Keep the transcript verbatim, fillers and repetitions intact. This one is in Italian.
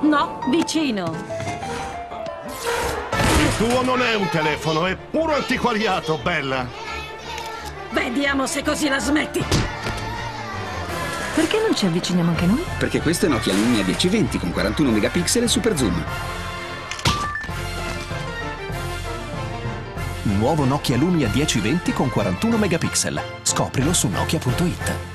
No, vicino. Il tuo non è un telefono, è puro antiquariato, bella. Vediamo se così la smetti. Perché non ci avviciniamo anche noi? Perché questo è Nokia Lumia dieci venti con quarantuno megapixel e super zoom. Nuovo Nokia Lumia dieci venti con quarantuno megapixel. Scoprilo su nokia punto it.